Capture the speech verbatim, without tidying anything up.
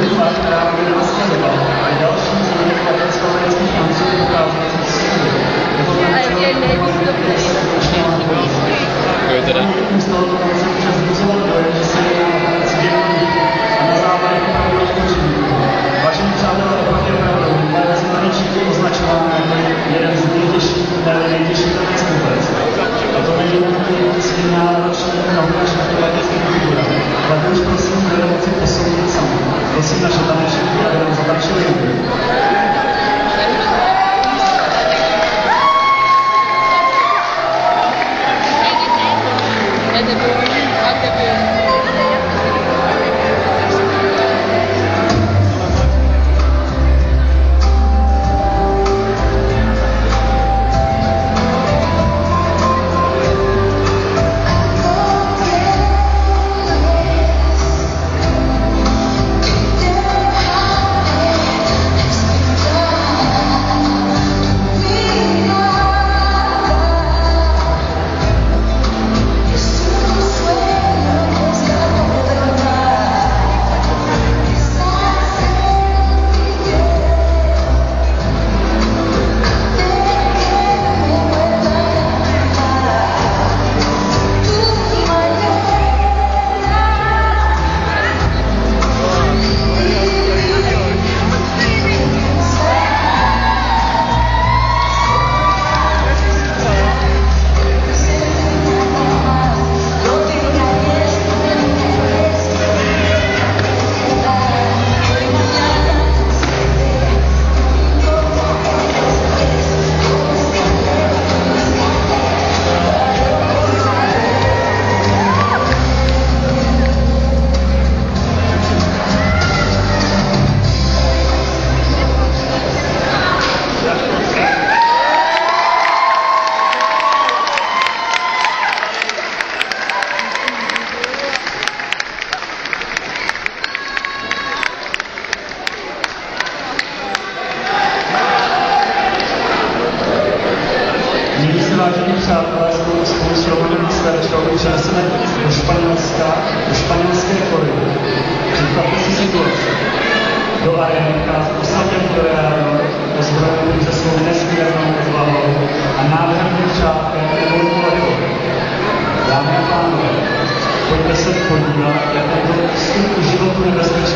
hudba, která bude následovat, je další z jiných latinskoamerických tanců pocházejících z Syrie. A je nejvíc dobrý. Jo, teda. Z tohoto tance může vzbuzovat dojem, že se jedná o tanec dělní a na závěr opravdu odpočinku. Vážení přátelé, opak je pravdou, je se tanečníky označována jako jeden z nejtěžších, ne nejtěžších tanec vůbec. A to není nutný svým náročným mnohonačným leteckým figurám. Ale už prosím, budeme moci posoudit sami. Prosím naše tanečníky, aby nám zatančili ruky. Vážení přátelé, spolu spolu s Romanem Sverčou přeneseme do Španělska, do španělské koridy. Představte si situaci. Do arény vchází oslatěn toreador, ozbrojený se svou nesmírnou odvahou a nádherným šátkem nebo kolegou. Dámy a pánové, pojďte se podívat, jak tento vstup k životu nebezpečný